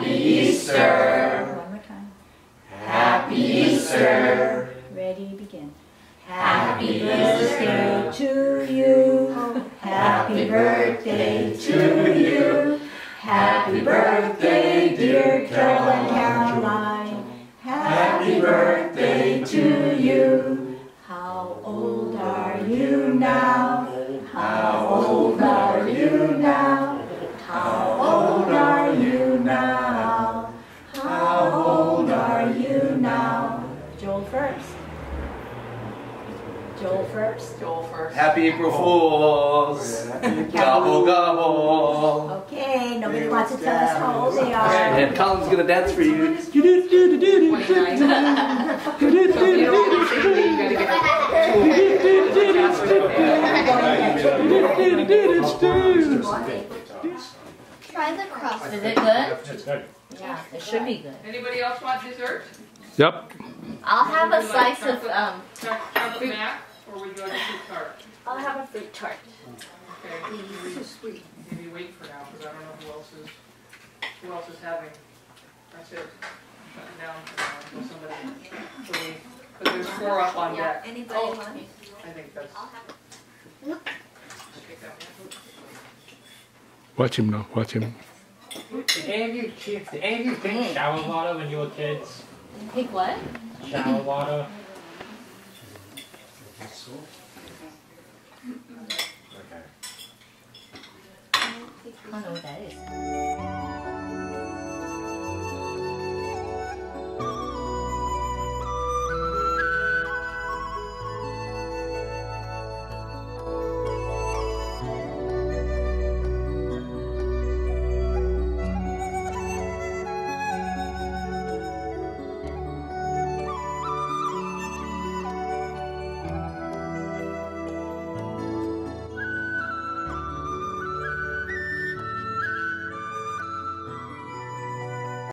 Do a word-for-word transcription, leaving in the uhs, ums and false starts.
Happy Easter. One more time. Happy Easter. Ready, begin. Happy birthday to you. Happy birthday to you. Happy birthday, dear Carol and Caroline. Happy birthday to you. How old are you now? How old are you now? How old are you now? How old are you now? Joel first. Joel first. Joel first. Happy April Fools. Gobble gobble. Okay, nobody wants to tell us how old they are. And Colin's gonna dance for you. twenty-nine. So if you don't want to sing me, you gotta get Try the crust. Is it good? It's good. Yeah, it should be good. Anybody else want dessert? Yep. I'll have a Would you like slice of chocolate- um. choc- Chocolate mac, or would you like a fruit tart? I'll have a fruit tart. Okay, maybe, maybe wait for now, because I don't know who else is, who else is having. That's it. Shut it down for now until somebody, so we, because there's four up on deck. Anybody Oh, want? I think that's. Just take that one. Watch him now. Watch him. Did any of you kids, did any of you drink shower water when you were kids? Take what? Shower water? I don't know what that is.